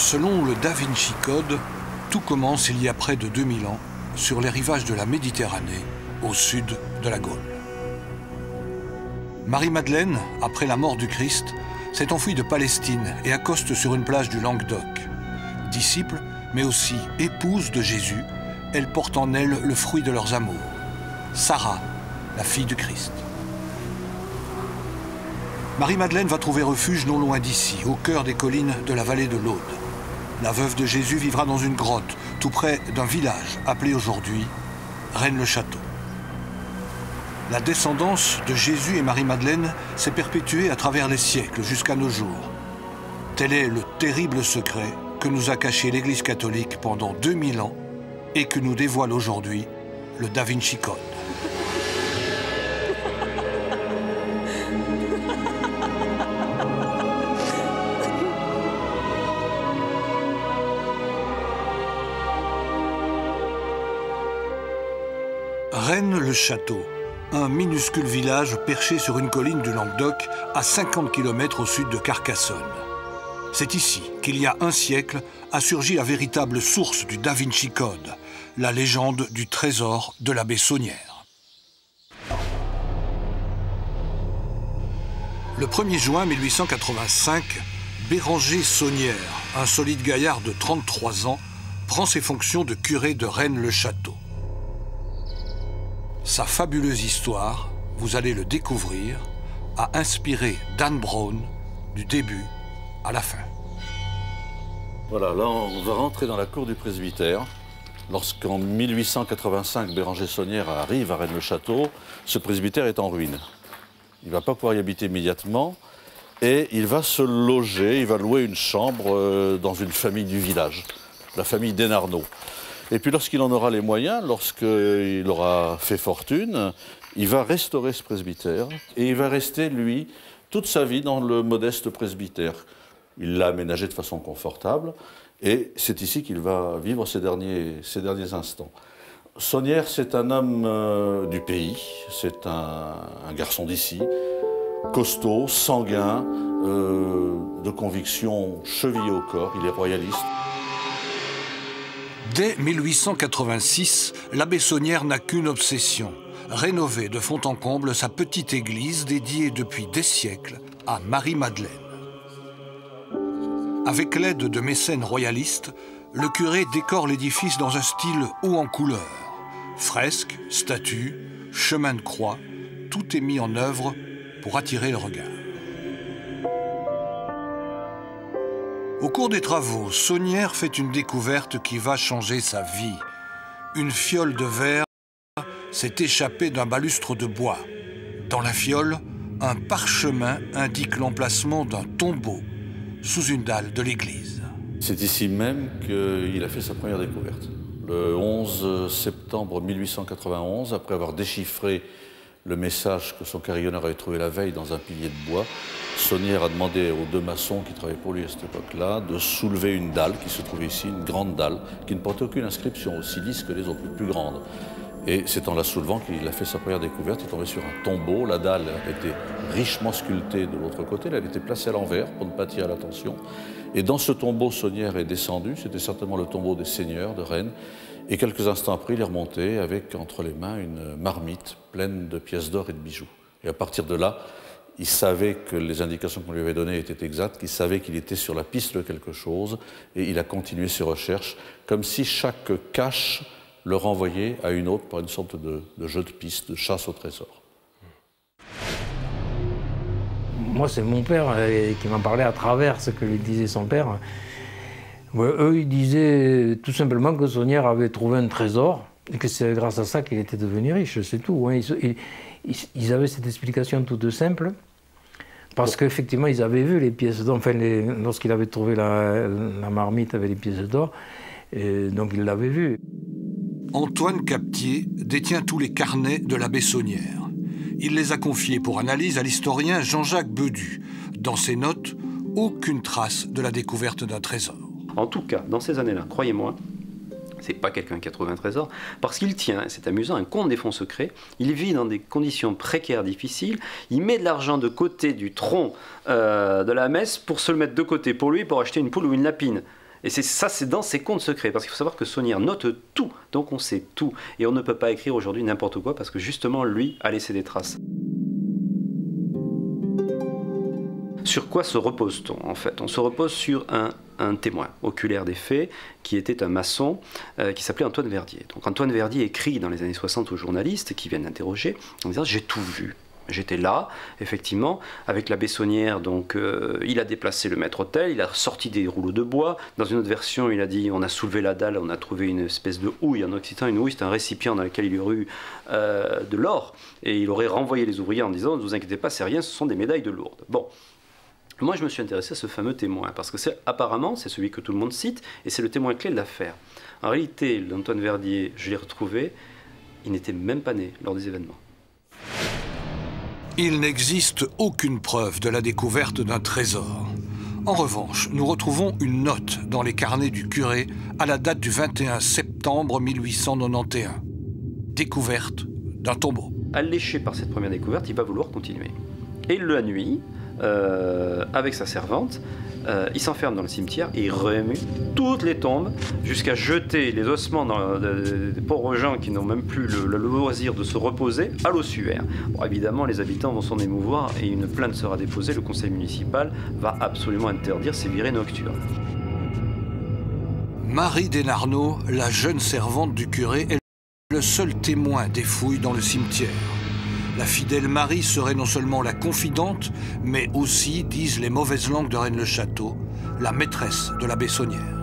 Selon le Da Vinci Code, tout commence il y a près de 2000 ans sur les rivages de la Méditerranée, au sud de la Gaule. Marie-Madeleine, après la mort du Christ, s'est enfuie de Palestine et accoste sur une plage du Languedoc. Disciple, mais aussi épouse de Jésus, elle porte en elle le fruit de leurs amours, Sarah, la fille du Christ. Marie-Madeleine va trouver refuge non loin d'ici, au cœur des collines de la vallée de l'Aude. La veuve de Jésus vivra dans une grotte, tout près d'un village appelé aujourd'hui Rennes-le-Château. La descendance de Jésus et Marie-Madeleine s'est perpétuée à travers les siècles jusqu'à nos jours. Tel est le terrible secret que nous a caché l'Église catholique pendant 2000 ans et que nous dévoile aujourd'hui le Da Vinci Code. Rennes-le-Château, un minuscule village perché sur une colline du Languedoc à 50 km au sud de Carcassonne. C'est ici qu'il y a un siècle a surgi la véritable source du Da Vinci Code, la légende du trésor de l'abbé Saunière. Le 1er juin 1885, Béranger Saunière, un solide gaillard de 33 ans, prend ses fonctions de curé de Rennes-le-Château. Sa fabuleuse histoire, vous allez le découvrir, a inspiré Dan Brown du début à la fin. Voilà, là on va rentrer dans la cour du presbytère. Lorsqu'en 1885, Béranger Saunière arrive à Rennes-le-Château, ce presbytère est en ruine. Il ne va pas pouvoir y habiter immédiatement et il va se loger, il va louer une chambre dans une famille du village, la famille Desnarnaud. Et puis lorsqu'il en aura les moyens, lorsqu'il aura fait fortune, il va restaurer ce presbytère et il va rester, lui, toute sa vie dans le modeste presbytère. Il l'a aménagé de façon confortable et c'est ici qu'il va vivre ses derniers instants. Saunière, c'est un homme du pays, c'est un garçon d'ici, costaud, sanguin, de conviction chevillée au corps, il est royaliste. Dès 1886, l'abbé Saunière n'a qu'une obsession, rénover de fond en comble sa petite église dédiée depuis des siècles à Marie-Madeleine. Avec l'aide de mécènes royalistes, le curé décore l'édifice dans un style haut en couleur. Fresques, statues, chemins de croix, tout est mis en œuvre pour attirer le regard. Au cours des travaux, Saunière fait une découverte qui va changer sa vie. Une fiole de verre s'est échappée d'un balustre de bois. Dans la fiole, un parchemin indique l'emplacement d'un tombeau sous une dalle de l'église. C'est ici même qu'il a fait sa première découverte. Le 11 septembre 1891, après avoir déchiffré le message que son carillonneur avait trouvé la veille dans un pilier de bois, Saunière a demandé aux deux maçons qui travaillaient pour lui à cette époque-là de soulever une dalle qui se trouvait ici, une grande dalle, qui ne portait aucune inscription, aussi lisse que les autres, plus grande. Et c'est en la soulevant qu'il a fait sa première découverte. Il est tombé sur un tombeau. La dalle était richement sculptée de l'autre côté. Elle était placée à l'envers pour ne pas attirer l'attention. Et dans ce tombeau, Saunière est descendu. C'était certainement le tombeau des seigneurs de Rennes. Et quelques instants après, il est remonté avec entre les mains une marmite pleine de pièces d'or et de bijoux. Et à partir de là, il savait que les indications qu'on lui avait données étaient exactes, qu'il savait qu'il était sur la piste de quelque chose, et il a continué ses recherches, comme si chaque cache le renvoyait à une autre par une sorte de jeu de piste, de chasse au trésor. Moi, c'est mon père qui m'en parlait à travers ce que lui disait son père. Eux, ils disaient tout simplement que Saunière avait trouvé un trésor, et que c'est grâce à ça qu'il était devenu riche, c'est tout. Ils avaient cette explication toute simple. Parce qu'effectivement, ils avaient vu les pièces d'or, enfin, lorsqu'il avait trouvé la marmite avec les pièces d'or, donc ils l'avaient vu. Antoine Captier détient tous les carnets de l'abbé Saunière. Il les a confiés pour analyse à l'historien Jean-Jacques Bedu. Dans ses notes, aucune trace de la découverte d'un trésor. En tout cas, dans ces années-là, croyez-moi, c'est pas quelqu'un qui a trouvé un trésor, parce qu'il tient, c'est amusant, un compte des fonds secrets. Il vit dans des conditions précaires, difficiles. Il met de l'argent de côté du tronc de la messe pour se le mettre de côté pour lui, pour acheter une poule ou une lapine. Et c'est dans ses comptes secrets, parce qu'il faut savoir que Saunière note tout, donc on sait tout. Et on ne peut pas écrire aujourd'hui n'importe quoi, parce que justement, lui a laissé des traces. Sur quoi se repose-t-on en fait? On se repose sur un témoin oculaire des faits, qui était un maçon, qui s'appelait Antoine Verdier. Donc Antoine Verdier écrit dans les années 60 aux journalistes qui viennent l'interroger, en disant « j'ai tout vu ». J'étais là, effectivement, avec l'abbé Saunière, donc il a déplacé le maître-autel, il a sorti des rouleaux de bois. Dans une autre version, il a dit on a soulevé la dalle, on a trouvé une espèce de houille. En occitan, une houille, c'est un récipient dans lequel il y aurait eu de l'or. Et il aurait renvoyé les ouvriers en disant ne vous inquiétez pas, c'est rien, ce sont des médailles de Lourdes. Bon. Moi, je me suis intéressé à ce fameux témoin, parce que apparemment, c'est celui que tout le monde cite, et c'est le témoin clé de l'affaire. En réalité, l'Antoine Verdier, je l'ai retrouvé, il n'était même pas né lors des événements. Il n'existe aucune preuve de la découverte d'un trésor. En revanche, nous retrouvons une note dans les carnets du curé à la date du 21 septembre 1891. Découverte d'un tombeau. Alléché par cette première découverte, il va vouloir continuer. Et la nuit, avec sa servante, il s'enferme dans le cimetière et il remue toutes les tombes jusqu'à jeter les ossements des pauvres gens qui n'ont même plus le loisir de se reposer à l'ossuaire. Bon, évidemment, les habitants vont s'en émouvoir et une plainte sera déposée. Le conseil municipal va absolument interdire ces virées nocturnes. Marie Desnarnaud, la jeune servante du curé, est le seul témoin des fouilles dans le cimetière. La fidèle Marie serait non seulement la confidente, mais aussi, disent les mauvaises langues de Rennes-le-Château, la maîtresse de l'abbé Saunière.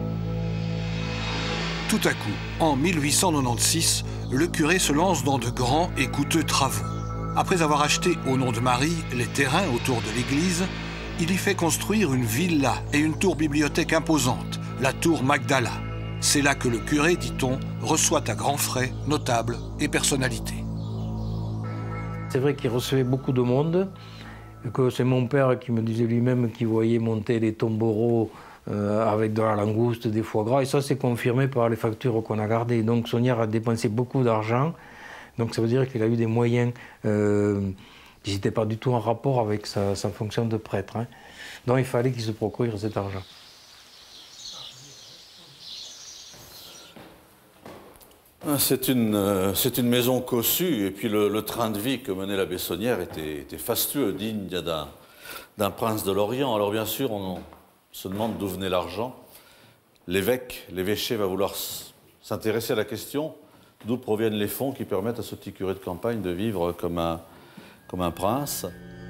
Tout à coup, en 1896, le curé se lance dans de grands et coûteux travaux. Après avoir acheté au nom de Marie les terrains autour de l'église, il y fait construire une villa et une tour bibliothèque imposante, la tour Magdala. C'est là que le curé, dit-on, reçoit à grands frais notables et personnalités. C'est vrai qu'il recevait beaucoup de monde, que c'est mon père qui me disait lui-même qu'il voyait monter des tombereaux avec de la langouste, des foie gras, et ça c'est confirmé par les factures qu'on a gardées. Donc Saunière a dépensé beaucoup d'argent, donc ça veut dire qu'il a eu des moyens qui n'étaient pas du tout en rapport avec sa fonction de prêtre. Hein. Donc il fallait qu'il se procure cet argent. C'est une maison cossue, et puis le train de vie que menait l'abbé Saunière était fastueux, digne d'un prince de l'Orient. Alors bien sûr, on se demande d'où venait l'argent. L'évêché va vouloir s'intéresser à la question, d'où proviennent les fonds qui permettent à ce petit curé de campagne de vivre comme un prince.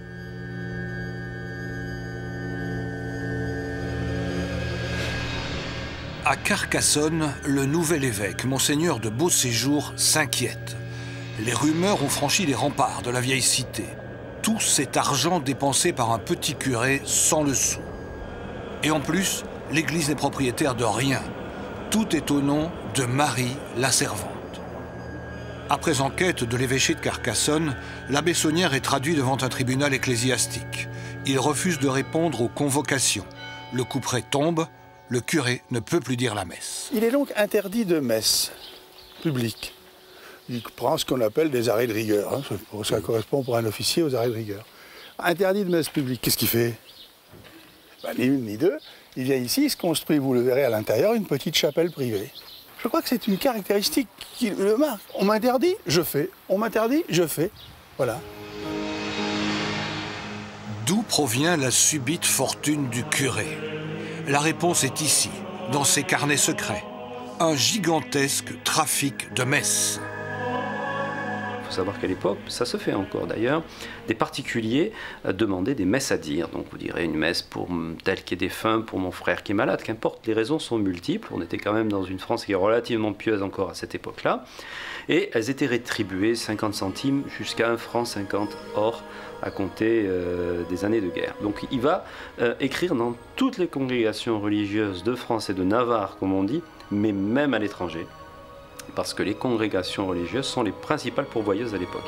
À Carcassonne, le nouvel évêque, Monseigneur de Beauséjour, s'inquiète. Les rumeurs ont franchi les remparts de la vieille cité. Tout cet argent dépensé par un petit curé sans le sou. Et en plus, l'église n'est propriétaire de rien. Tout est au nom de Marie, la servante. Après enquête de l'évêché de Carcassonne, l'abbé Saunière est traduit devant un tribunal ecclésiastique. Il refuse de répondre aux convocations. Le couperet tombe. Le curé ne peut plus dire la messe. Il est donc interdit de messe publique. Il prend ce qu'on appelle des arrêts de rigueur. Hein. Ça correspond pour un officier aux arrêts de rigueur. Interdit de messe publique, qu'est-ce qu'il fait? Ni une ni deux. Il vient ici, il se construit, vous le verrez à l'intérieur, une petite chapelle privée. Je crois que c'est une caractéristique qui le marque. On m'interdit, je fais. On m'interdit, je fais. Voilà. D'où provient la subite fortune du curé? La réponse est ici, dans ses carnets secrets. Un gigantesque trafic de messes. Il faut savoir qu'à l'époque, ça se fait encore d'ailleurs, des particuliers demandaient des messes à dire. Donc vous direz une messe pour tel qui est défunt, pour mon frère qui est malade, qu'importe, les raisons sont multiples. On était quand même dans une France qui est relativement pieuse encore à cette époque-là. Et elles étaient rétribuées 50 centimes jusqu'à 1 franc 50 or à compter des années de guerre. Donc il va écrire dans toutes les congrégations religieuses de France et de Navarre, comme on dit, mais même à l'étranger, parce que les congrégations religieuses sont les principales pourvoyeuses à l'époque.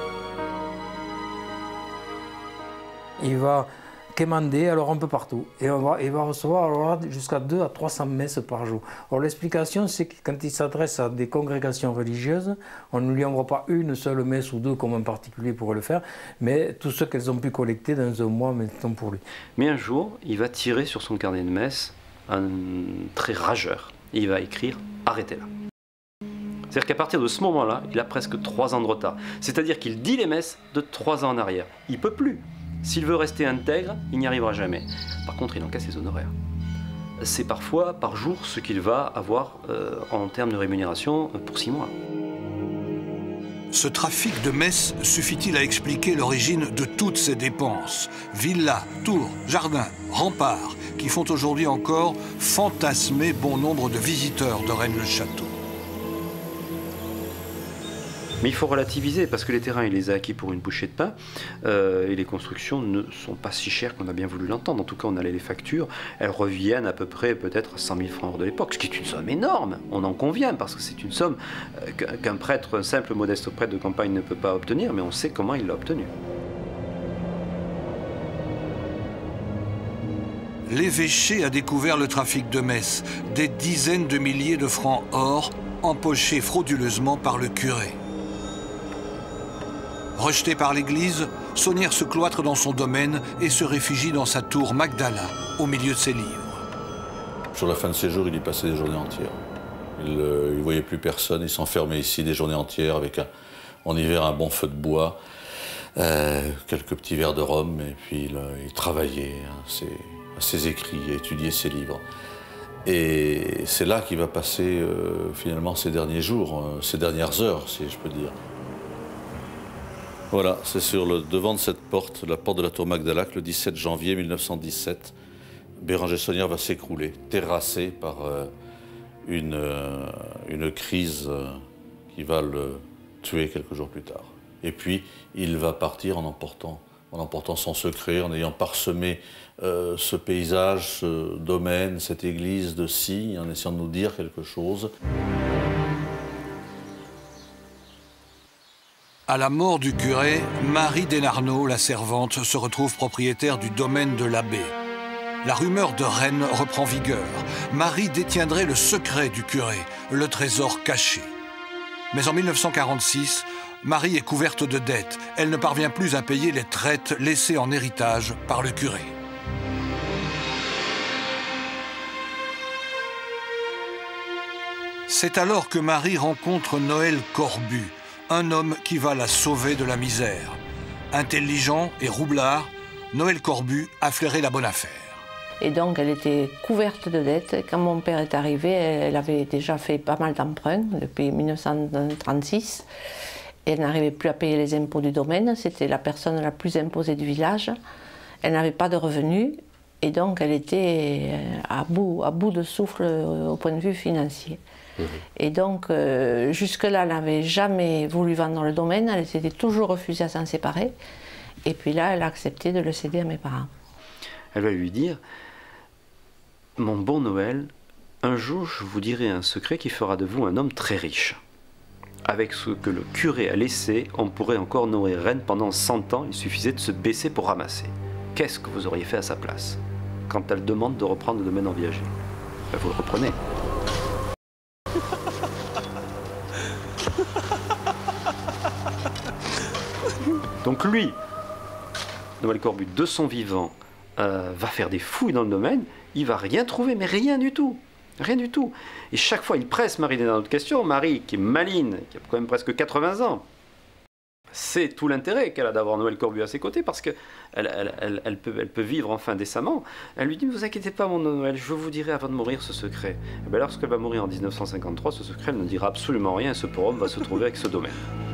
Il va quémander alors un peu partout, et il va recevoir jusqu'à 200 à 300 messes par jour. Alors l'explication, c'est que quand il s'adresse à des congrégations religieuses, on ne lui envoie pas une seule messe ou deux comme un particulier pourrait le faire, mais tout ce qu'elles ont pu collecter dans un mois, mettons pour lui. Mais un jour, il va tirer sur son carnet de messe un trait rageur. Et il va écrire « Arrêtez là ». C'est-à-dire qu'à partir de ce moment-là, il a presque 3 ans de retard. C'est-à-dire qu'il dit les messes de 3 ans en arrière. Il ne peut plus. S'il veut rester intègre, il n'y arrivera jamais. Par contre, il encaisse ses honoraires. C'est parfois par jour ce qu'il va avoir en termes de rémunération pour 6 mois. Ce trafic de messes suffit-il à expliquer l'origine de toutes ces dépenses? Villas, tours, jardins, remparts, qui font aujourd'hui encore fantasmer bon nombre de visiteurs de Rennes-le-Château. Mais il faut relativiser parce que les terrains, il les a acquis pour une bouchée de pain et les constructions ne sont pas si chères qu'on a bien voulu l'entendre. En tout cas, on a les factures, elles reviennent à peu près peut-être 100 000 francs de l'époque, ce qui est une somme énorme, on en convient, parce que c'est une somme qu'un prêtre, un simple modeste prêtre de campagne ne peut pas obtenir, mais on sait comment il l'a obtenu. L'évêché a découvert le trafic de messes, des dizaines de milliers de francs or empochés frauduleusement par le curé. Rejeté par l'Église, Saunière se cloître dans son domaine et se réfugie dans sa tour Magdala, au milieu de ses livres. Sur la fin de ses jours, il y passait des journées entières. Il ne voyait plus personne, il s'enfermait ici des journées entières avec en hiver un bon feu de bois, quelques petits verres de rhum, et puis il travaillait à ses écrits, à étudier ses livres. Et c'est là qu'il va passer finalement ses derniers jours, ses dernières heures, si je peux dire. Voilà, c'est sur le devant de cette porte, la porte de la tour Magdala, que le 17 janvier 1917, Béranger Saunière va s'écrouler, terrassé par une crise qui va le tuer quelques jours plus tard. Et puis, il va partir en emportant son secret, en ayant parsemé ce paysage, ce domaine, cette église de signes, en essayant de nous dire quelque chose. À la mort du curé, Marie Desnarnaud, la servante, se retrouve propriétaire du domaine de l'abbé. La rumeur de Rennes reprend vigueur. Marie détiendrait le secret du curé, le trésor caché. Mais en 1946, Marie est couverte de dettes. Elle ne parvient plus à payer les traites laissées en héritage par le curé. C'est alors que Marie rencontre Noël Corbu, un homme qui va la sauver de la misère. Intelligent et roublard, Noël Corbu a flairé la bonne affaire. Et donc elle était couverte de dettes. Quand mon père est arrivé, elle avait déjà fait pas mal d'emprunts depuis 1936. Elle n'arrivait plus à payer les impôts du domaine, c'était la personne la plus imposée du village. Elle n'avait pas de revenus et donc elle était à bout de souffle au point de vue financier. Et donc, jusque-là, elle n'avait jamais voulu vendre le domaine, elle s'était toujours refusée à s'en séparer. Et puis là, elle a accepté de le céder à mes parents. Elle va lui dire « Mon bon Noël, un jour, je vous dirai un secret qui fera de vous un homme très riche. Avec ce que le curé a laissé, on pourrait encore nourrir Rennes pendant 100 ans, il suffisait de se baisser pour ramasser. Qu'est-ce que vous auriez fait à sa place quand elle demande de reprendre le domaine en viager? Ben, vous le reprenez. » Donc lui, Noël Corbu, de son vivant, va faire des fouilles dans le domaine, il va rien trouver, mais rien du tout. Rien du tout. Et chaque fois, il presse Marie dans notre question. Marie, qui est maligne, qui a quand même presque 80 ans, c'est tout l'intérêt qu'elle a d'avoir Noël Corbu à ses côtés, parce qu'elle peut vivre enfin décemment. Elle lui dit, ne vous inquiétez pas, mon Noël, je vous dirai avant de mourir ce secret. Et bien lorsqu'elle va mourir en 1953, ce secret, elle ne dira absolument rien, et ce pauvre homme va se trouver avec ce domaine.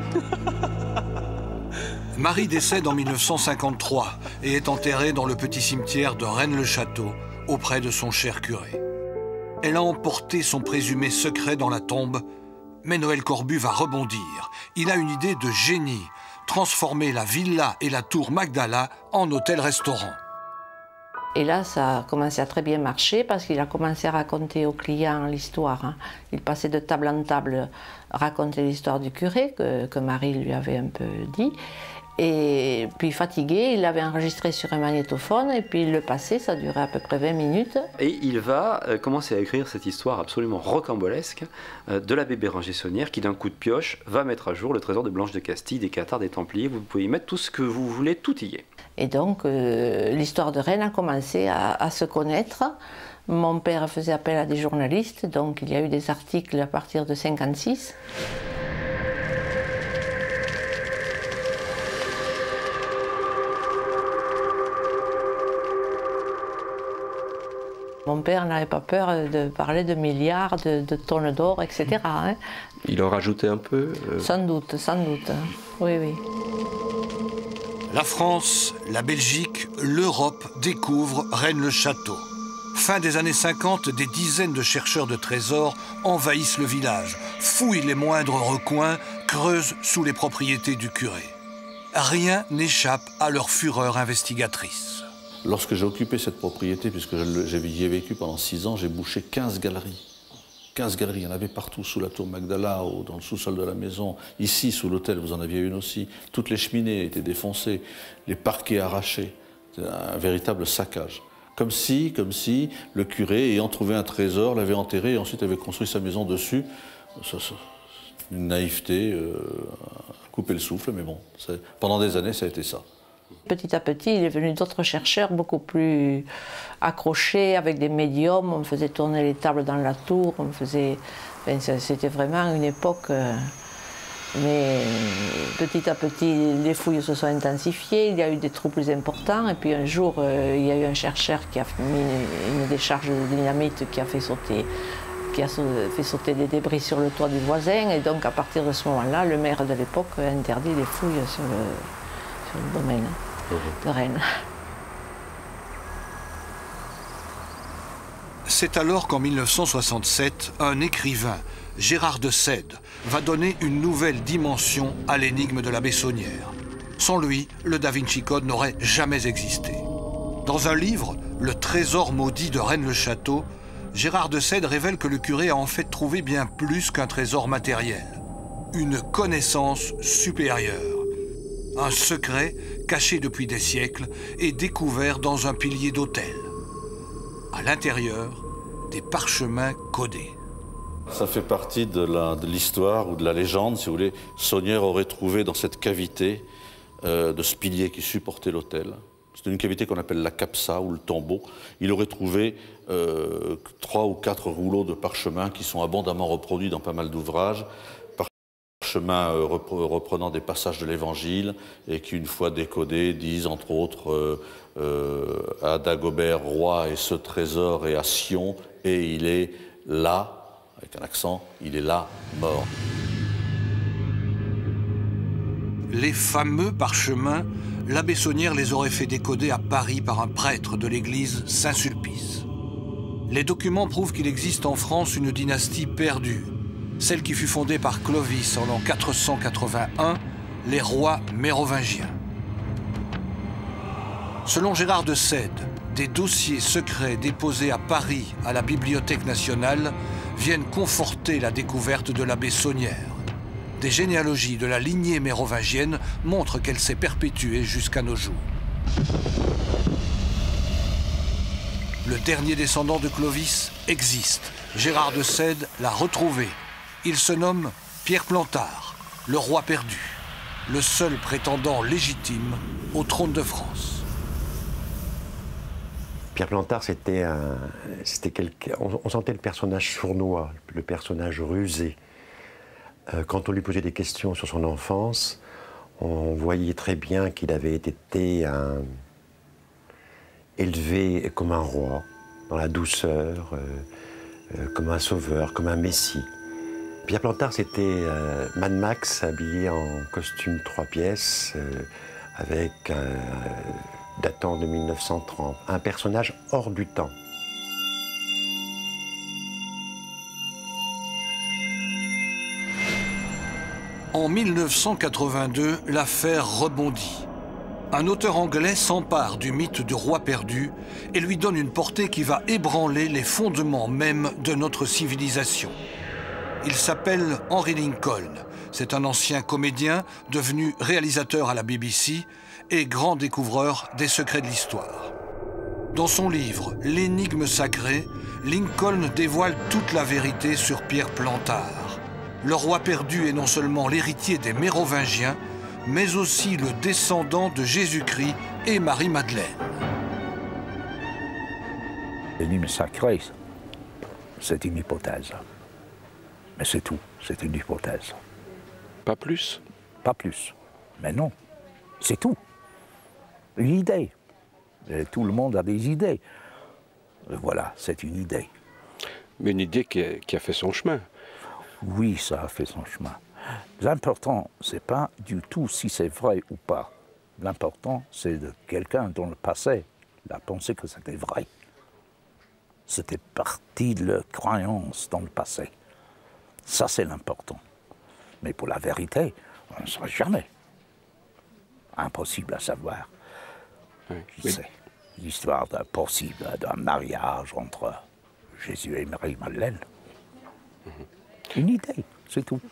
Marie décède en 1953 et est enterrée dans le petit cimetière de Rennes-le-Château, auprès de son cher curé. Elle a emporté son présumé secret dans la tombe, mais Noël Corbu va rebondir. Il a une idée de génie, transformer la villa et la tour Magdala en hôtel-restaurant. Et là, ça a commencé à très bien marcher parce qu'il a commencé à raconter aux clients l'histoire. Il passait de table en table, raconter l'histoire du curé que Marie lui avait un peu dit. Et puis fatigué, il l'avait enregistré sur un magnétophone et puis il le passait, ça durait à peu près 20 minutes. Et il va commencer à écrire cette histoire absolument rocambolesque de l'abbé Béranger Saunière qui d'un coup de pioche va mettre à jour le trésor de Blanche de Castille, des Cathares, des Templiers. Vous pouvez y mettre tout ce que vous voulez, tout y est. Et donc l'histoire de Rennes a commencé à se connaître Mon père faisait appel à des journalistes, donc il y a eu des articles à partir de 1956. Mon père n'avait pas peur de parler de milliards, de tonnes d'or, etc. Hein. Il en rajoutait un peu Sans doute, sans doute. Oui, oui. La France, la Belgique, l'Europe découvrent Rennes-le-Château. Fin des années 50, des dizaines de chercheurs de trésors envahissent le village, fouillent les moindres recoins, creusent sous les propriétés du curé. Rien n'échappe à leur fureur investigatrice. Lorsque j'ai occupé cette propriété, puisque j'y ai vécu pendant 6 ans, j'ai bouché 15 galeries. 15 galeries, il y en avait partout, sous la tour Magdala, dans le sous-sol de la maison. Ici, sous l'hôtel, vous en aviez une aussi. Toutes les cheminées étaient défoncées, les parquets arrachés. C'était un véritable saccage. Comme si le curé, ayant trouvé un trésor, l'avait enterré et ensuite avait construit sa maison dessus. Une naïveté, couper le souffle, mais bon, pendant des années, ça a été ça. Petit à petit, il est venu d'autres chercheurs beaucoup plus accrochés, avec des médiums. On faisait tourner les tables dans la tour. C'était vraiment une époque. Mais petit à petit, les fouilles se sont intensifiées. Il y a eu des trous plus importants. Et puis un jour, il y a eu un chercheur qui a mis une décharge de dynamite qui a fait sauter des débris sur le toit du voisin. Et donc, à partir de ce moment-là, le maire de l'époque a interdit les fouilles sur le domaine de Rennes. C'est alors qu'en 1967, un écrivain, Gérard de Sède, va donner une nouvelle dimension à l'énigme de la Bessonnière. Sans lui, le Da Vinci Code n'aurait jamais existé. Dans un livre, Le trésor maudit de Rennes-le-Château, Gérard de Sède révèle que le curé a en fait trouvé bien plus qu'un trésor matériel. Une connaissance supérieure. Un secret caché depuis des siècles et découvert dans un pilier d'autel. À l'intérieur, des parchemins codés. Ça fait partie de l'histoire ou de la légende, si vous voulez. Saunière aurait trouvé dans cette cavité de ce pilier qui supportait l'autel. C'est une cavité qu'on appelle la capsa ou le tombeau. Il aurait trouvé 3 ou 4 rouleaux de parchemin qui sont abondamment reproduits dans pas mal d'ouvrages. Parchemins reprenant des passages de l'Évangile et qui, une fois décodés, disent entre autres à Dagobert, roi, et ce trésor est à Sion, et il est là, avec un accent, il est là, mort. Les fameux parchemins, la Bessonnière les aurait fait décoder à Paris par un prêtre de l'église Saint-Sulpice. Les documents prouvent qu'il existe en France une dynastie perdue, celle qui fut fondée par Clovis en l'an 481, les rois mérovingiens. Selon Gérard de Sède, des dossiers secrets déposés à Paris à la Bibliothèque nationale viennent conforter la découverte de la Bessonnière. Des généalogies de la lignée mérovingienne montrent qu'elle s'est perpétuée jusqu'à nos jours. Le dernier descendant de Clovis existe. Gérard de Sède l'a retrouvé. Il se nomme Pierre Plantard, le roi perdu, le seul prétendant légitime au trône de France. Pierre Plantard, on sentait le personnage sournois, le personnage rusé. Quand on lui posait des questions sur son enfance, on voyait très bien qu'il avait été élevé comme un roi, dans la douceur, comme un sauveur, comme un messie. Pierre Plantard, c'était Mad Max habillé en costume 3 pièces, datant de 1930. Un personnage hors du temps. En 1982, l'affaire rebondit. Un auteur anglais s'empare du mythe du roi perdu et lui donne une portée qui va ébranler les fondements même de notre civilisation. Il s'appelle Henry Lincoln. C'est un ancien comédien devenu réalisateur à la BBC et grand découvreur des secrets de l'histoire. Dans son livre « L'énigme sacrée », Lincoln dévoile toute la vérité sur Pierre Plantard. Le roi perdu est non seulement l'héritier des Mérovingiens, mais aussi le descendant de Jésus-Christ et Marie-Madeleine. L'énigme sacrée, c'est une hypothèse. Mais c'est tout, c'est une hypothèse. Pas plus? Pas plus. Mais non, c'est tout. Une idée. Et tout le monde a des idées. Voilà, c'est une idée. Mais une idée qui a fait son chemin. Oui, ça a fait son chemin. L'important, c'est pas du tout si c'est vrai ou pas. L'important, c'est de quelqu'un dans le passé a pensé que c'était vrai. C'était partie de leur croyance dans le passé. Ça, c'est l'important. Mais pour la vérité, on ne saura jamais. Impossible à savoir. Oui. C'est l'histoire possible d'un mariage entre Jésus et Marie-Madeleine. Une idée, c'est tout.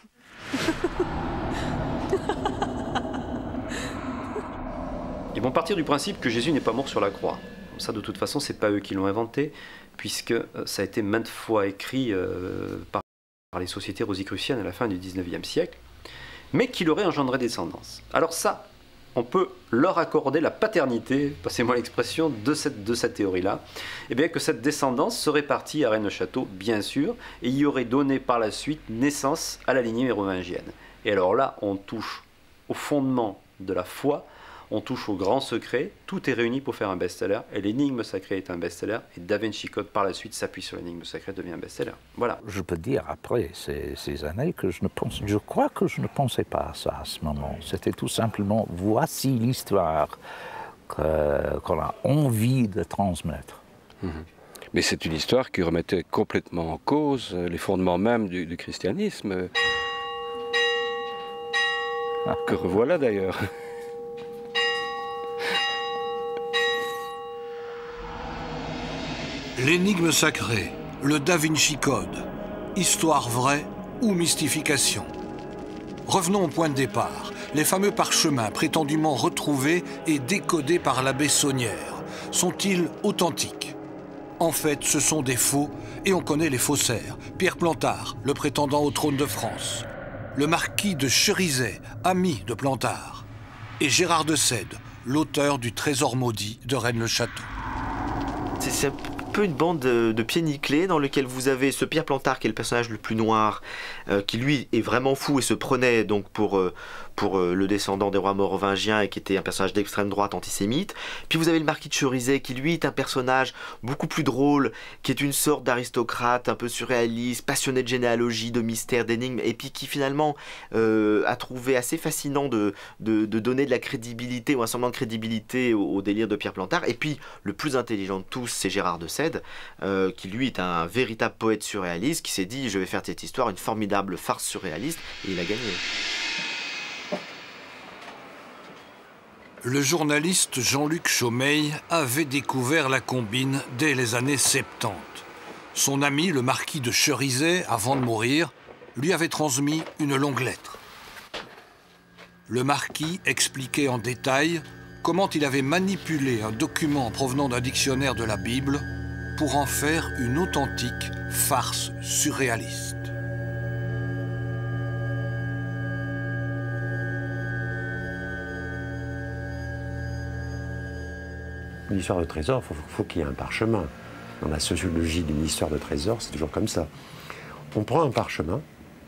Ils vont partir du principe que Jésus n'est pas mort sur la croix. Ça, de toute façon, c'est pas eux qui l'ont inventé, puisque ça a été maintes fois écrit par les sociétés rosicruciennes à la fin du 19e siècle, mais qu'il aurait engendré descendance. Alors ça, on peut leur accorder la paternité, passez-moi l'expression, de cette théorie-là, et bien que cette descendance serait partie à Rennes-le-Château, bien sûr, et y aurait donné par la suite naissance à la lignée mérovingienne. Et alors là, on touche au fondement de la foi, on touche au grand secret, tout est réuni pour faire un best-seller, et l'énigme sacrée est un best-seller, et Da Vinci Code par la suite s'appuie sur l'énigme sacrée, devient un best-seller. Voilà. Je peux dire après ces années que je crois que je ne pensais pas à ça à ce moment. C'était tout simplement, voici l'histoire qu'on a envie de transmettre. Mais c'est une histoire qui remettait complètement en cause les fondements même du christianisme. Que revoilà d'ailleurs. L'énigme sacrée, le Da Vinci Code, histoire vraie ou mystification. Revenons au point de départ, les fameux parchemins prétendument retrouvés et décodés par l'abbé Saunière. Sont-ils authentiques? En fait, ce sont des faux, et on connaît les faussaires. Pierre Plantard, le prétendant au trône de France. Le marquis de Cherizay, ami de Plantard. Et Gérard de Sède, l'auteur du Trésor maudit de Rennes-le-Château. C'est un peu une bande de pieds nickelés dans lequel vous avez ce Pierre Plantard qui est le personnage le plus noir, qui lui est vraiment fou et se prenait donc pour le descendant des rois mérovingiens et qui était un personnage d'extrême droite antisémite. Puis vous avez le marquis de Cherizay qui lui est un personnage beaucoup plus drôle, qui est une sorte d'aristocrate un peu surréaliste, passionné de généalogie, de mystère, d'énigmes, et puis qui finalement a trouvé assez fascinant de donner de la crédibilité ou un semblant de crédibilité au délire de Pierre Plantard. Et puis le plus intelligent de tous, c'est Gérard de Sède, qui lui est un véritable poète surréaliste, qui s'est dit je vais faire cette histoire une formidable farce surréaliste, et il a gagné. Le journaliste Jean-Luc Chaumeil avait découvert la combine dès les années 70. Son ami, le marquis de Cherizay, avant de mourir, lui avait transmis une longue lettre. Le marquis expliquait en détail comment il avait manipulé un document provenant d'un dictionnaire de la Bible pour en faire une authentique farce surréaliste. Une histoire de trésor, il faut qu'il y ait un parchemin. Dans la sociologie d'une histoire de trésor, c'est toujours comme ça. On prend un parchemin,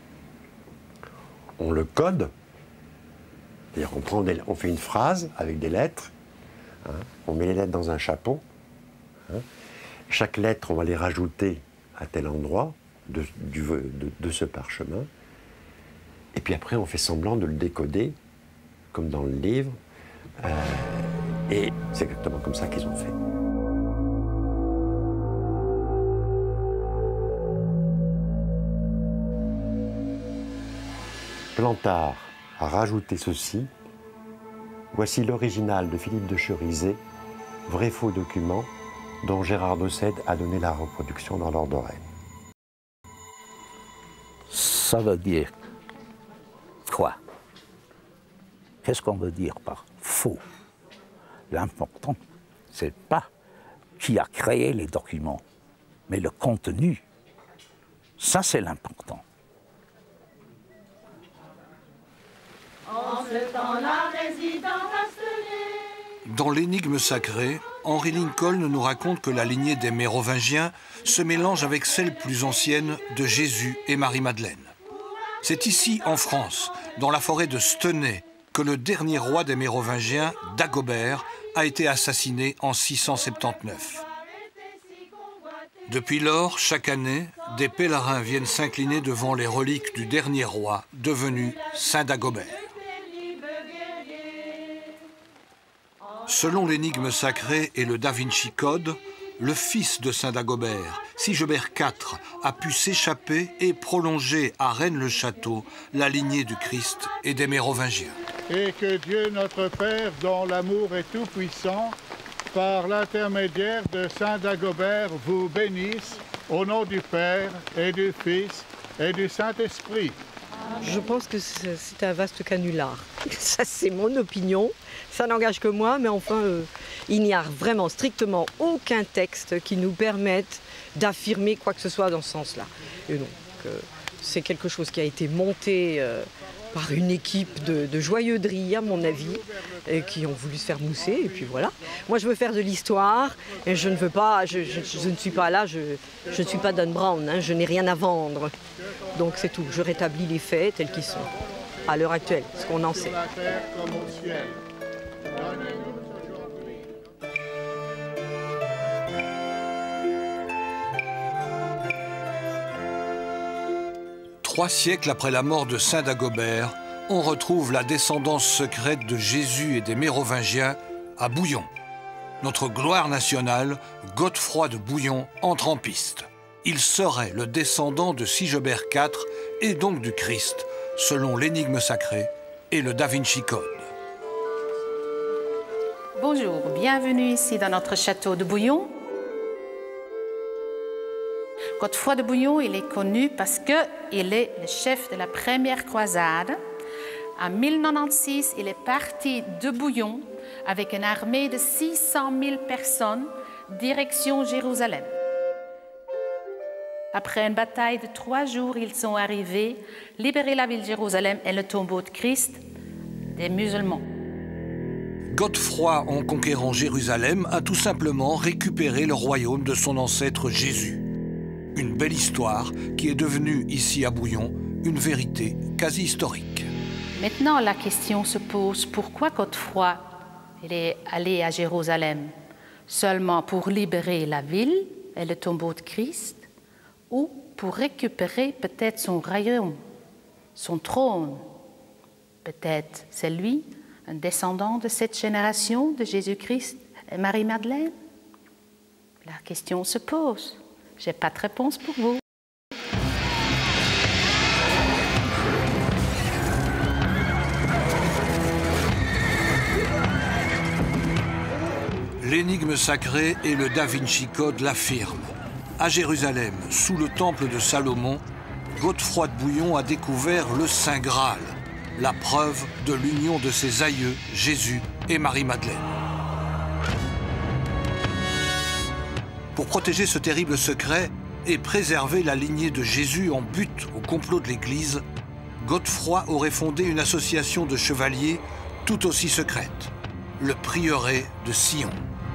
on le code, c'est-à-dire on fait une phrase avec des lettres, hein, on met les lettres dans un chapeau, hein, chaque lettre, on va les rajouter à tel endroit de ce parchemin, et puis après, on fait semblant de le décoder, comme dans le livre, et c'est exactement comme ça qu'ils ont fait. Plantard a rajouté ceci. Voici l'original de Philippe de Cherizay, vrai faux document, dont Gérard de Sède a donné la reproduction dans l'ordre de Rennes. Ça veut dire quoi? Qu'est-ce qu'on veut dire par faux? L'important, c'est pas qui a créé les documents, mais le contenu. Ça, c'est l'important. Dans l'énigme sacrée, Henry Lincoln nous raconte que la lignée des Mérovingiens se mélange avec celle plus ancienne de Jésus et Marie-Madeleine. C'est ici, en France, dans la forêt de Stenay, que le dernier roi des Mérovingiens, Dagobert, a été assassiné en 679. Depuis lors, chaque année, des pèlerins viennent s'incliner devant les reliques du dernier roi, devenu Saint Dagobert. Selon l'énigme sacrée et le Da Vinci Code, le fils de Saint Dagobert, Sigebert IV, a pu s'échapper et prolonger à Rennes-le-Château la lignée du Christ et des Mérovingiens. Et que Dieu notre Père, dont l'amour est tout puissant, par l'intermédiaire de Saint Dagobert, vous bénisse, au nom du Père et du Fils et du Saint-Esprit. Je pense que c'est un vaste canular. Ça, c'est mon opinion. Ça n'engage que moi, mais enfin, il n'y a vraiment strictement aucun texte qui nous permette d'affirmer quoi que ce soit dans ce sens-là. Et donc, c'est quelque chose qui a été monté par une équipe de joyeuderie, à mon avis, et qui ont voulu se faire mousser, et puis voilà. Moi, je veux faire de l'histoire, et je ne veux pas, je ne suis pas là, je ne suis pas Dan Brown, hein, je n'ai rien à vendre. Donc c'est tout, je rétablis les faits tels qu'ils sont, à l'heure actuelle, ce qu'on en sait. Trois siècles après la mort de Saint Dagobert, on retrouve la descendance secrète de Jésus et des Mérovingiens à Bouillon. Notre gloire nationale, Godefroy de Bouillon, entre en piste. Il serait le descendant de Sigebert IV et donc du Christ, selon l'énigme sacrée et le Da Vinci Code. Bonjour, bienvenue ici dans notre château de Bouillon. Godefroy de Bouillon, il est connu parce qu'il est le chef de la première croisade. En 1096, il est parti de Bouillon avec une armée de 600 000 personnes, direction Jérusalem. Après une bataille de 3 jours, ils sont arrivés, libérer la ville de Jérusalem et le tombeau de Christ des musulmans. Godefroy, en conquérant Jérusalem, a tout simplement récupéré le royaume de son ancêtre Jésus. Une belle histoire qui est devenue, ici à Bouillon, une vérité quasi historique. Maintenant, la question se pose, pourquoi Godefroy est allé à Jérusalem? Seulement pour libérer la ville et le tombeau de Christ, ou pour récupérer peut-être son royaume, son trône? Peut-être c'est lui, un descendant de cette génération de Jésus-Christ et Marie-Madeleine? La question se pose. Je n'ai pas de réponse pour vous. L'énigme sacrée et le Da Vinci Code l'affirment. À Jérusalem, sous le temple de Salomon, Godefroy de Bouillon a découvert le Saint Graal, la preuve de l'union de ses aïeux, Jésus et Marie-Madeleine. Pour protéger ce terrible secret et préserver la lignée de Jésus en butte au complot de l'Église, Godefroy aurait fondé une association de chevaliers tout aussi secrète, le prieuré de Sion.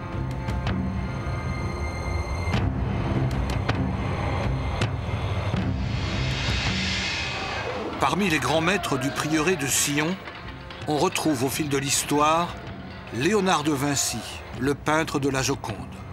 Parmi les grands maîtres du prieuré de Sion, on retrouve au fil de l'histoire Léonard de Vinci, le peintre de la Joconde,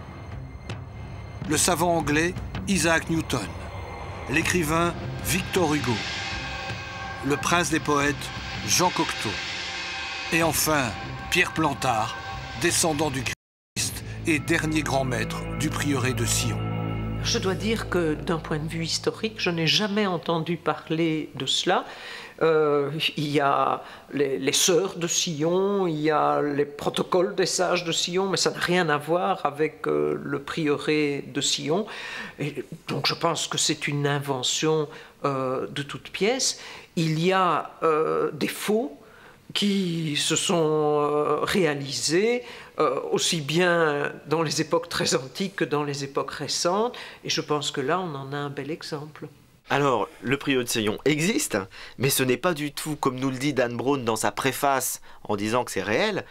le savant anglais Isaac Newton, l'écrivain Victor Hugo, le prince des poètes Jean Cocteau, et enfin Pierre Plantard, descendant du Christ et dernier grand maître du prieuré de Sion. Je dois dire que d'un point de vue historique, je n'ai jamais entendu parler de cela. Il y a les sœurs de Sion, il y a les protocoles des sages de Sion, mais ça n'a rien à voir avec le prieuré de Sion. Et donc je pense que c'est une invention de toute pièce. Il y a des faux qui se sont réalisés aussi bien dans les époques très antiques que dans les époques récentes. Et je pense que là, on en a un bel exemple. Alors, le prieuré de Sion existe, mais ce n'est pas du tout, comme nous le dit Dan Brown dans sa préface en disant que c'est réel,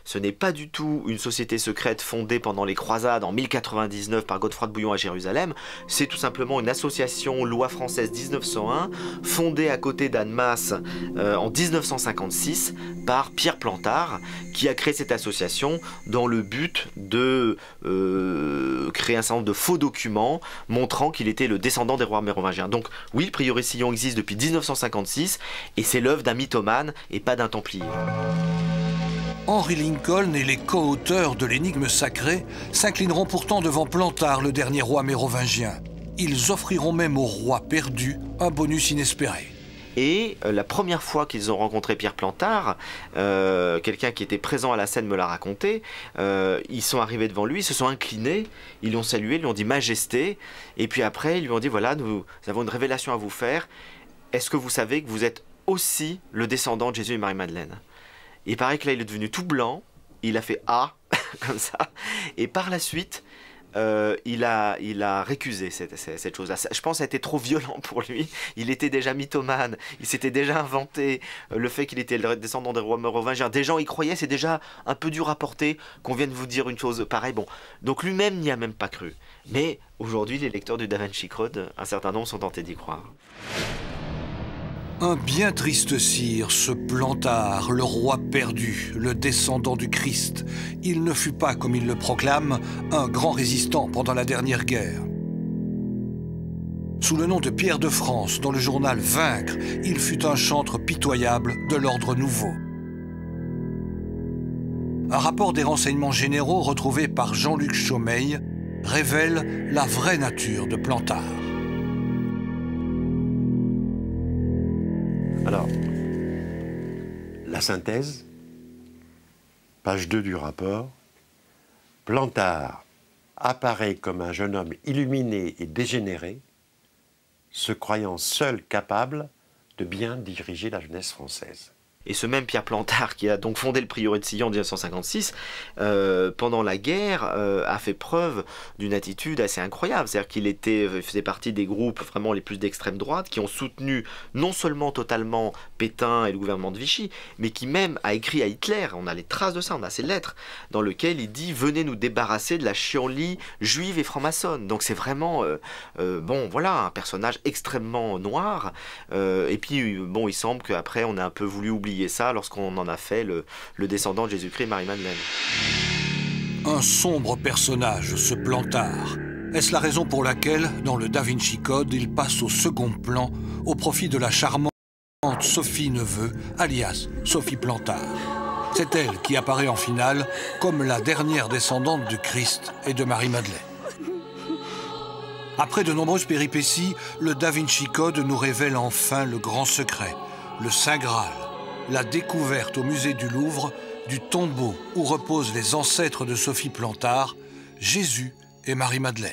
ce n'est pas du tout une société secrète fondée pendant les croisades en 1099 par Godefroy de Bouillon à Jérusalem, c'est tout simplement une association loi française 1901 fondée à côté d'Annemasse en 1956 par Pierre Plantard, qui a créé cette association dans le but de créer un certain nombre de faux documents montrant qu'il était le descendant des rois mérovingiens. Donc oui, le prieuré de Sillon existe depuis 1956 et c'est l'œuvre d'un mythomane et pas d'un templier. Henry Lincoln et les co-auteurs de l'énigme sacrée s'inclineront pourtant devant Plantard, le dernier roi mérovingien. Ils offriront même au roi perdu un bonus inespéré. Et la première fois qu'ils ont rencontré Pierre Plantard, quelqu'un qui était présent à la scène me l'a raconté, ils sont arrivés devant lui, ils se sont inclinés, ils l'ont salué, ils lui ont dit « Majesté », et puis après ils lui ont dit « Voilà, nous avons une révélation à vous faire, est-ce que vous savez que vous êtes aussi le descendant de Jésus et Marie-Madeleine ?» Il paraît que là il est devenu tout blanc, il a fait « Ah » comme ça, et par la suite... il a récusé cette chose-là. Je pense que ça a été trop violent pour lui. Il était déjà mythomane. Il s'était déjà inventé le fait qu'il était le descendant des rois mérovingiens. Des gens y croyaient. C'est déjà un peu dur à porter qu'on vienne vous dire une chose pareille. Bon, donc lui-même n'y a même pas cru. Mais aujourd'hui, les lecteurs du Da Vinci Code, un certain nombre sont tentés d'y croire. Un bien triste sire, ce Plantard, le roi perdu, le descendant du Christ. Il ne fut pas, comme il le proclame, un grand résistant pendant la dernière guerre. Sous le nom de Pierre de France, dans le journal Vaincre, il fut un chantre pitoyable de l'ordre nouveau. Un rapport des renseignements généraux retrouvé par Jean-Luc Chaumeil révèle la vraie nature de Plantard. Alors, la synthèse, page 2 du rapport, Plantard apparaît comme un jeune homme illuminé et dégénéré, se croyant seul capable de bien diriger la jeunesse française. Et ce même Pierre Plantard, qui a donc fondé le prieuré de Sillon en 1956, pendant la guerre, a fait preuve d'une attitude assez incroyable. C'est-à-dire qu'il faisait partie des groupes vraiment les plus d'extrême droite, qui ont soutenu non seulement totalement Pétain et le gouvernement de Vichy, mais qui même a écrit à Hitler, on a les traces de ça, on a ses lettres, dans lesquelles il dit « Venez nous débarrasser de la chienlit juive et franc-maçonne ». Donc c'est vraiment, bon voilà, un personnage extrêmement noir. Et puis, bon, il semble qu'après, on a un peu voulu oublier ça lorsqu'on en a fait le descendant de Jésus-Christ et Marie-Madeleine. Un sombre personnage, ce Plantard. Est-ce la raison pour laquelle, dans le Da Vinci Code, il passe au second plan au profit de la charmante Sophie Neveu, alias Sophie Plantard? C'est elle qui apparaît en finale comme la dernière descendante du Christ et de Marie-Madeleine. Après de nombreuses péripéties, le Da Vinci Code nous révèle enfin le grand secret, le Saint Graal, la découverte au musée du Louvre du tombeau où reposent les ancêtres de Sophie Plantard, Jésus et Marie-Madeleine.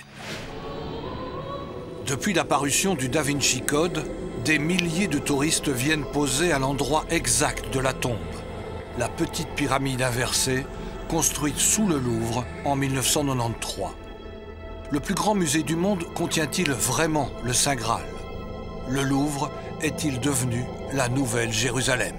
Depuis la parution du Da Vinci Code, des milliers de touristes viennent poser à l'endroit exact de la tombe, la petite pyramide inversée construite sous le Louvre en 1993. Le plus grand musée du monde contient-il vraiment le Saint Graal? Le Louvre est-il devenu la nouvelle Jérusalem?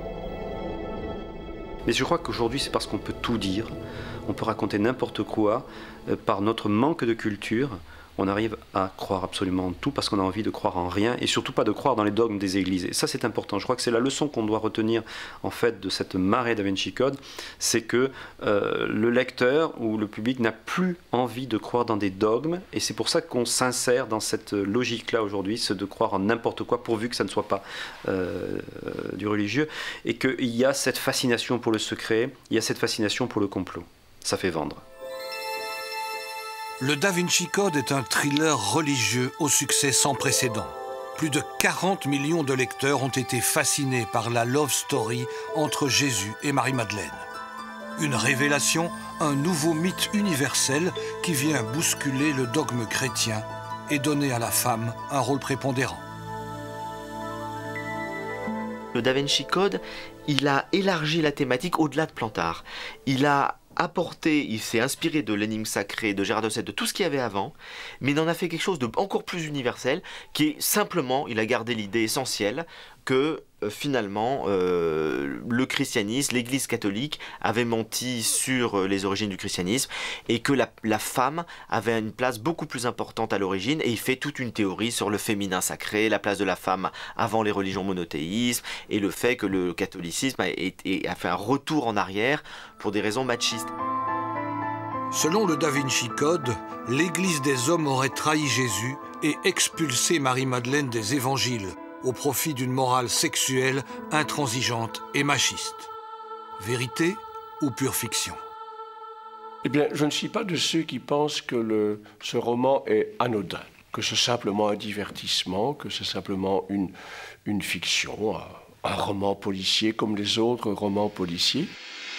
Mais je crois qu'aujourd'hui, c'est parce qu'on peut tout dire, on peut raconter n'importe quoi, par notre manque de culture, on arrive à croire absolument tout parce qu'on a envie de croire en rien et surtout pas de croire dans les dogmes des églises. Et ça, c'est important. Je crois que c'est la leçon qu'on doit retenir en fait de cette marée Da Vinci Code, c'est que le lecteur ou le public n'a plus envie de croire dans des dogmes et c'est pour ça qu'on s'insère dans cette logique-là aujourd'hui, c'est de croire en n'importe quoi pourvu que ça ne soit pas du religieux et qu'il y a cette fascination pour le secret, il y a cette fascination pour le complot. Ça fait vendre. Le Da Vinci Code est un thriller religieux au succès sans précédent. Plus de 40 millions de lecteurs ont été fascinés par la love story entre Jésus et Marie-Madeleine. Une révélation, un nouveau mythe universel qui vient bousculer le dogme chrétien et donner à la femme un rôle prépondérant. Le Da Vinci Code, il a élargi la thématique au-delà de Plantard. Il s'est inspiré de l'énigme sacrée, de Gérard de Sète, de tout ce qu'il y avait avant, mais il en a fait quelque chose de encore plus universel, qui est simplement, il a gardé l'idée essentielle que finalement le christianisme, l'Église catholique avait menti sur les origines du christianisme et que la femme avait une place beaucoup plus importante à l'origine, et il fait toute une théorie sur le féminin sacré, la place de la femme avant les religions monothéismes et le fait que le catholicisme a fait un retour en arrière pour des raisons machistes. Selon le Da Vinci Code, l'Église des hommes aurait trahi Jésus et expulsé Marie-Madeleine des évangiles au profit d'une morale sexuelle intransigeante et machiste. Vérité ou pure fiction? Eh bien, je ne suis pas de ceux qui pensent que ce roman est anodin, que c'est simplement un divertissement, que c'est simplement une fiction, un roman policier comme les autres romans policiers.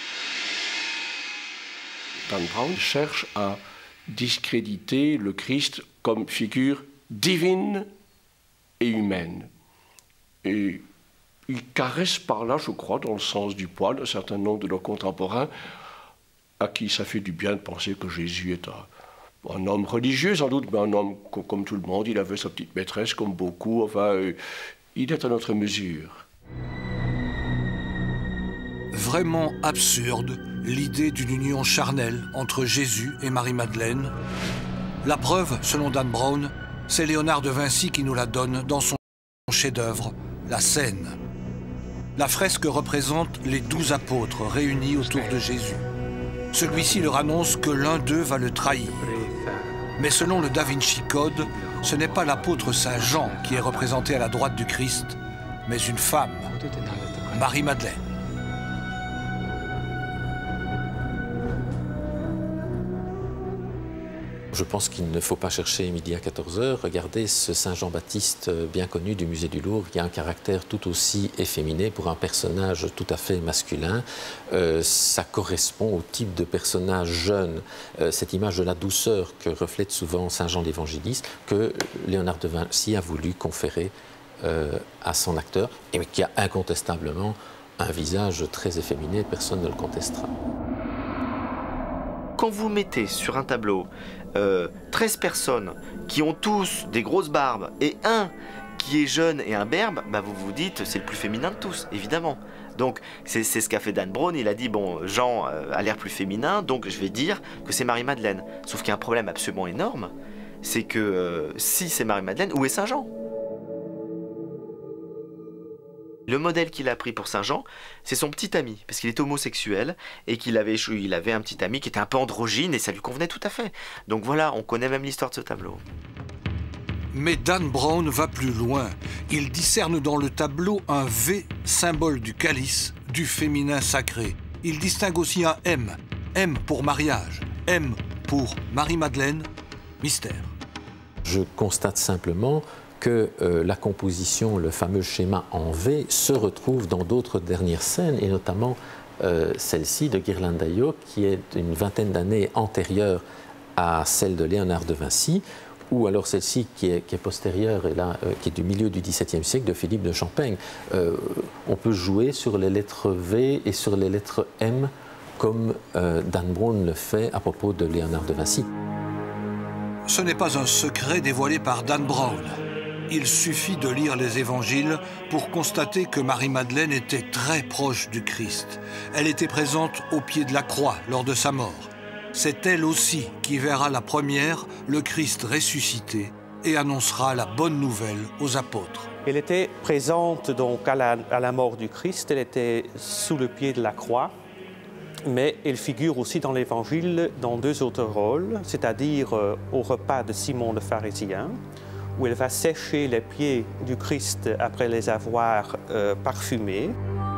Dan Brown cherche à discréditer le Christ comme figure divine et humaine. Et il caresse par là, je crois, dans le sens du poil, un certain nombre de nos contemporains à qui ça fait du bien de penser que Jésus est un homme religieux, sans doute, mais un homme comme tout le monde. Il avait sa petite maîtresse, comme beaucoup. Enfin, il est à notre mesure. Vraiment absurde l'idée d'une union charnelle entre Jésus et Marie-Madeleine. La preuve, selon Dan Brown, c'est Léonard de Vinci qui nous la donne dans son chef-d'œuvre, La Scène. La fresque représente les 12 apôtres réunis autour de Jésus. Celui-ci leur annonce que l'un d'eux va le trahir. Mais selon le Da Vinci Code, ce n'est pas l'apôtre Saint Jean qui est représenté à la droite du Christ, mais une femme, Marie-Madeleine. Je pense qu'il ne faut pas chercher midi à 14h. Regardez ce Saint Jean-Baptiste bien connu du musée du Louvre, qui a un caractère tout aussi efféminé pour un personnage tout à fait masculin. Ça correspond au type de personnage jeune, cette image de la douceur que reflète souvent Saint Jean l'Évangéliste, que Léonard de Vinci a voulu conférer à son acteur, et qui a incontestablement un visage très efféminé, personne ne le contestera. Quand vous mettez sur un tableau 13 personnes qui ont tous des grosses barbes et un qui est jeune et imberbe, bah vous vous dites c'est le plus féminin de tous, évidemment. Donc c'est ce qu'a fait Dan Brown, il a dit bon, Jean a l'air plus féminin, donc je vais dire que c'est Marie-Madeleine. Sauf qu'il y a un problème absolument énorme, c'est que si c'est Marie-Madeleine, où est Saint Jean ? Le modèle qu'il a pris pour Saint Jean, c'est son petit ami, parce qu'il est homosexuel et qu'il avait un petit ami qui était un peu androgyne et ça lui convenait tout à fait. Donc voilà, on connaît même l'histoire de ce tableau. Mais Dan Brown va plus loin. Il discerne dans le tableau un V, symbole du calice, du féminin sacré. Il distingue aussi un M. M pour mariage, M pour Marie-Madeleine, mystère. Je constate simplement que la composition, le fameux schéma en V, se retrouve dans d'autres dernières scènes, et notamment celle-ci de Ghirlandaio, qui est une vingtaine d'années antérieure à celle de Léonard de Vinci, ou alors celle-ci qui est postérieure, et là, qui est du milieu du XVIIe siècle, de Philippe de Champaigne. On peut jouer sur les lettres V et sur les lettres M, comme Dan Brown le fait à propos de Léonard de Vinci. Ce n'est pas un secret dévoilé par Dan Brown. Il suffit de lire les évangiles pour constater que Marie-Madeleine était très proche du Christ. Elle était présente au pied de la croix lors de sa mort. C'est elle aussi qui verra la première le Christ ressuscité et annoncera la bonne nouvelle aux apôtres. Elle était présente donc à la mort du Christ, elle était sous le pied de la croix, mais elle figure aussi dans l'Évangile dans deux autres rôles, c'est-à-dire au repas de Simon le pharisien, où elle va sécher les pieds du Christ après les avoir parfumés.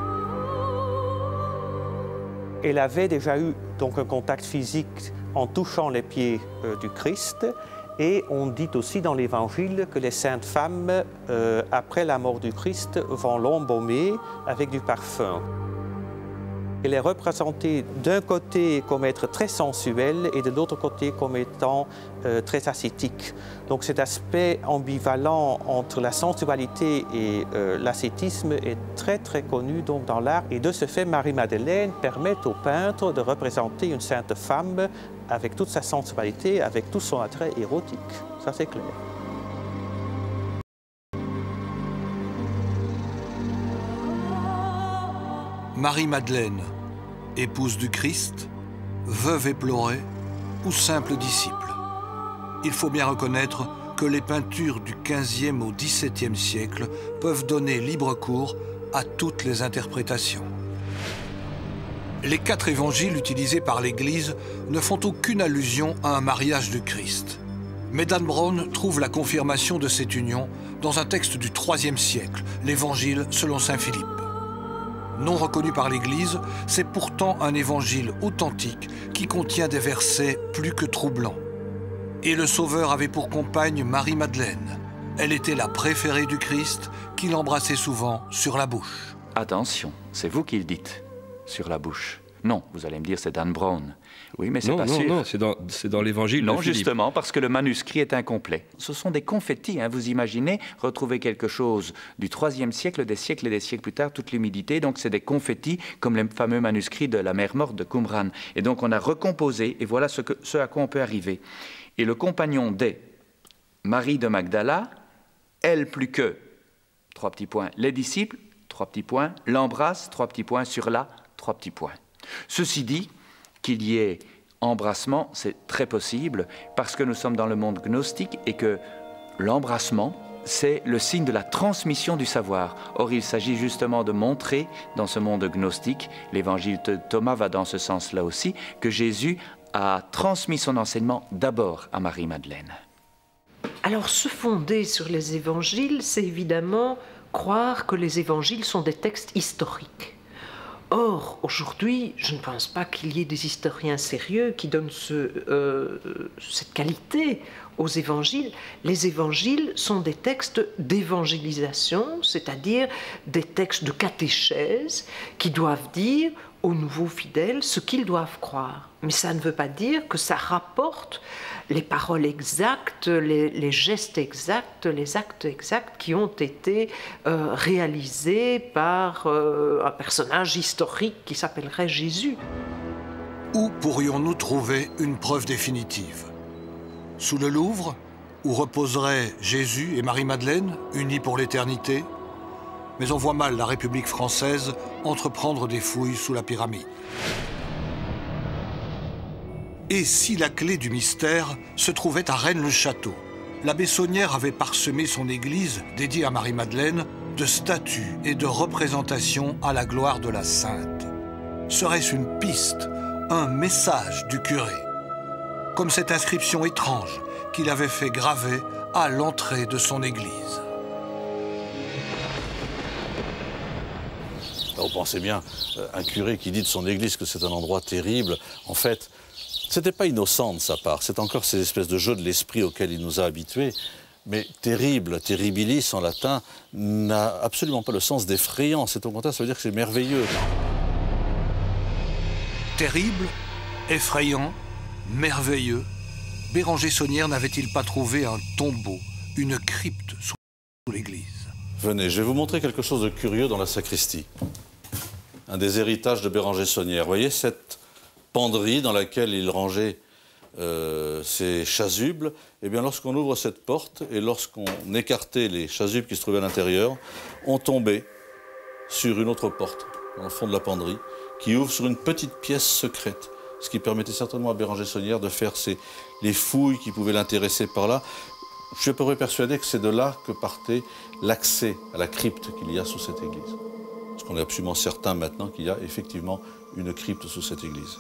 Elle avait déjà eu donc un contact physique en touchant les pieds du Christ, et on dit aussi dans l'Évangile que les saintes femmes, après la mort du Christ, vont l'embaumer avec du parfum. Elle est représentée d'un côté comme être très sensuelle et de l'autre côté comme étant très ascétique. Donc cet aspect ambivalent entre la sensualité et l'ascétisme est très connu donc, dans l'art. Et de ce fait, Marie-Madeleine permet au peintre de représenter une sainte femme avec toute sa sensualité, avec tout son attrait érotique. Ça c'est clair. Marie-Madeleine, épouse du Christ, veuve éplorée ou simple disciple. Il faut bien reconnaître que les peintures du XVe au XVIIe siècle peuvent donner libre cours à toutes les interprétations. Les 4 évangiles utilisés par l'Église ne font aucune allusion à un mariage du Christ. Mais Dan Brown trouve la confirmation de cette union dans un texte du IIIe siècle, l'Évangile selon saint Philippe. Non reconnu par l'Église, c'est pourtant un évangile authentique qui contient des versets plus que troublants. Et le Sauveur avait pour compagne Marie-Madeleine. Elle était la préférée du Christ, qui l'embrassait souvent sur la bouche. Attention, c'est vous qui le dites, sur la bouche. Non, vous allez me dire c'est Dan Brown. Oui, mais c'est pas sûr. Non, c'est dans l'évangile de Non, Philippe. justement, parce que le manuscrit est incomplet. Ce sont des confettis, hein, vous imaginez, retrouver quelque chose du IIIe siècle, des siècles et des siècles plus tard, toute l'humidité, donc c'est des confettis, comme les fameux manuscrits de la mer morte de Qumran. Et donc on a recomposé, et voilà ce à quoi on peut arriver. Et le compagnon d'est Marie de Magdala, elle plus que, 3 petits points, les disciples, 3 petits points, l'embrasse, 3 petits points, sur la, 3 petits points. Ceci dit, qu'il y ait embrassement, c'est très possible, parce que nous sommes dans le monde gnostique et que l'embrassement, c'est le signe de la transmission du savoir. Or, il s'agit justement de montrer, dans ce monde gnostique, l'évangile de Thomas va dans ce sens-là aussi, que Jésus a transmis son enseignement d'abord à Marie-Madeleine. Alors, se fonder sur les évangiles, c'est évidemment croire que les évangiles sont des textes historiques. Or, aujourd'hui, je ne pense pas qu'il y ait des historiens sérieux qui donnent cette qualité aux évangiles. Les évangiles sont des textes d'évangélisation, c'est-à-dire des textes de catéchèse qui doivent dire aux nouveaux fidèles ce qu'ils doivent croire. Mais ça ne veut pas dire que ça rapporte les paroles exactes, les gestes exacts, les actes exacts qui ont été réalisés par un personnage historique qui s'appellerait Jésus. Où pourrions-nous trouver une preuve définitive? Sous le Louvre, où reposeraient Jésus et Marie-Madeleine, unis pour l'éternité? Mais on voit mal la République française entreprendre des fouilles sous la pyramide. Et si la clé du mystère se trouvait à Rennes-le-Château? L'abbé Saunière avait parsemé son église, dédiée à Marie-Madeleine, de statues et de représentations à la gloire de la sainte. Serait-ce une piste, un message du curé? Comme cette inscription étrange qu'il avait fait graver à l'entrée de son église. Vous pensez bien, un curé qui dit de son église que c'est un endroit terrible, en fait, c'était pas innocent de sa part, c'est encore ces espèces de jeux de l'esprit auxquels il nous a habitués, mais terrible, terribilis en latin, n'a absolument pas le sens d'effrayant, c'est au contraire, ça veut dire que c'est merveilleux. Terrible, effrayant, merveilleux, Béranger Saunière n'avait-il pas trouvé un tombeau, une crypte sous l'église? Venez, je vais vous montrer quelque chose de curieux dans la sacristie. Un des héritages de Béranger Saunière. Vous voyez cette penderie dans laquelle il rangeait ses chasubles? Eh bien, lorsqu'on ouvre cette porte et lorsqu'on écartait les chasubles qui se trouvaient à l'intérieur, on tombait sur une autre porte, dans le fond de la penderie, qui ouvre sur une petite pièce secrète, ce qui permettait certainement à Béranger Saunière de faire les fouilles qui pouvaient l'intéresser par là. Je suis à peu près persuadé que c'est de là que partait l'accès à la crypte qu'il y a sous cette église. Parce qu'on est absolument certain maintenant qu'il y a effectivement une crypte sous cette église.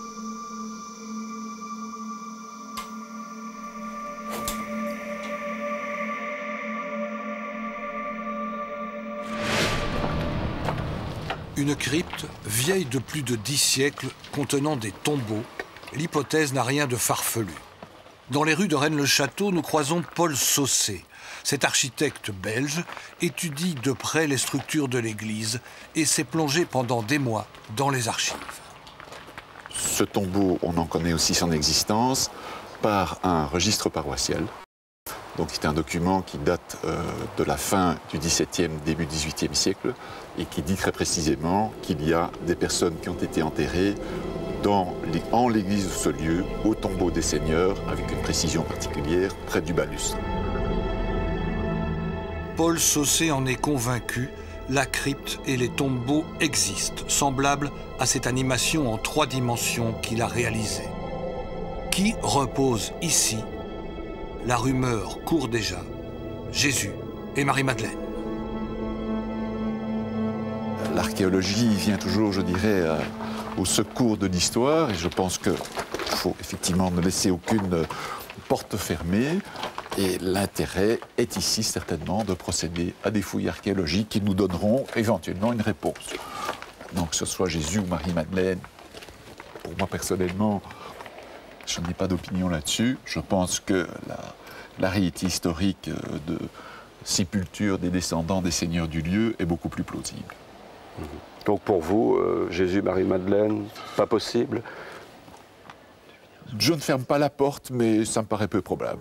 Une crypte vieille de plus de 10 siècles contenant des tombeaux, l'hypothèse n'a rien de farfelu. Dans les rues de Rennes-le-Château, nous croisons Paul Saucé. Cet architecte belge étudie de près les structures de l'église et s'est plongé pendant des mois dans les archives. Ce tombeau, on en connaît aussi son existence par un registre paroissial. Donc c'est un document qui date de la fin du XVIIe, début XVIIIe siècle et qui dit très précisément qu'il y a des personnes qui ont été enterrées en l'église de ce lieu, au tombeau des seigneurs, avec une précision particulière, près du balustre. Paul Saucé en est convaincu la crypte et les tombeaux existent, semblables à cette animation en 3 dimensions qu'il a réalisée. Qui repose ici? La rumeur court déjà. Jésus et Marie-Madeleine. L'archéologie vient toujours, je dirais, au secours de l'histoire, et je pense qu'il faut effectivement ne laisser aucune porte fermée. Et l'intérêt est ici certainement de procéder à des fouilles archéologiques qui nous donneront éventuellement une réponse. Donc que ce soit Jésus ou Marie-Madeleine, pour moi personnellement, je n'ai pas d'opinion là-dessus. Je pense que la réalité historique de sépulture des descendants des seigneurs du lieu est beaucoup plus plausible. Donc pour vous, Jésus, Marie-Madeleine, pas possible? Je ne ferme pas la porte, mais ça me paraît peu probable.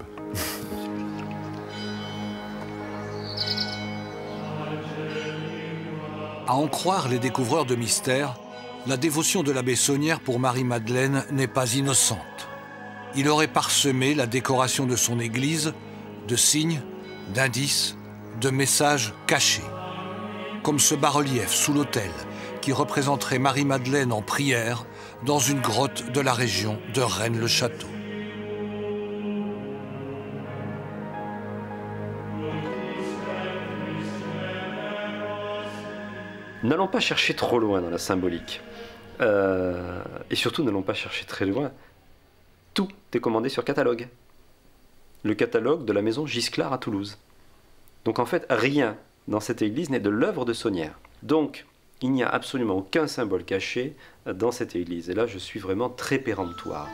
À en croire les découvreurs de mystères, la dévotion de l'abbé Saunière pour Marie-Madeleine n'est pas innocente. Il aurait parsemé la décoration de son église de signes, d'indices, de messages cachés. Comme ce bas-relief sous l'autel qui représenterait Marie-Madeleine en prière dans une grotte de la région de Rennes-le-Château. N'allons pas chercher trop loin dans la symbolique. Et surtout, n'allons pas chercher très loin. Tout est commandé sur catalogue. Le catalogue de la maison Gisclar à Toulouse. Donc en fait, rien dans cette église n'est de l'œuvre de Saunière. Donc, il n'y a absolument aucun symbole caché dans cette église. Et là, je suis vraiment très péremptoire.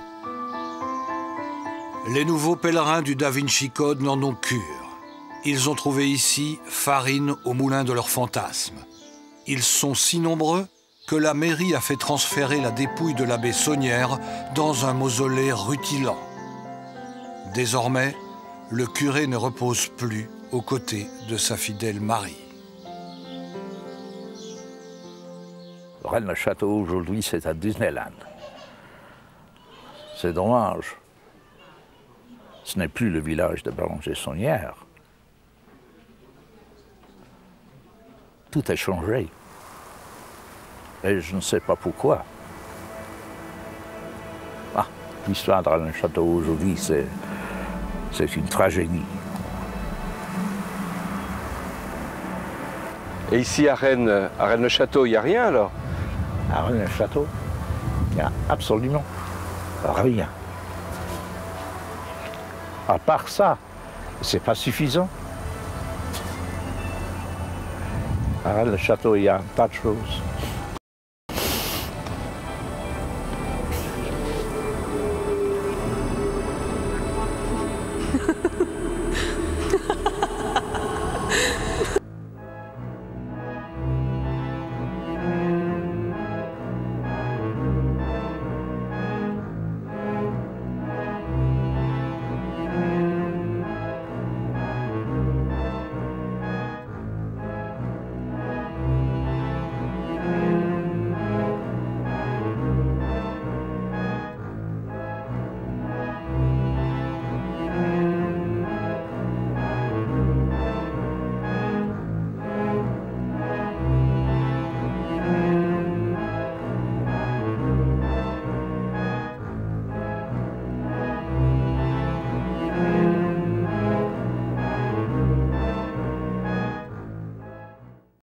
Les nouveaux pèlerins du Da Vinci Code n'en ont cure. Ils ont trouvé ici farine au moulin de leurs fantasmes. Ils sont si nombreux que la mairie a fait transférer la dépouille de l'abbé Saunière dans un mausolée rutilant. Désormais, le curé ne repose plus aux côtés de sa fidèle Marie. Rennes-le-Château aujourd'hui, c'est à Disneyland. C'est dommage. Ce n'est plus le village de Béranger-Saunière. Tout a changé. Et je ne sais pas pourquoi. Ah, l'histoire de Rennes-le-Château aujourd'hui, c'est une tragédie. Et ici à Rennes-le-Château, il n'y a rien alors? À Rennes-le-Château, il n'y a absolument rien. À part ça, c'est pas suffisant. À Rennes-le-Château, il y a un tas de choses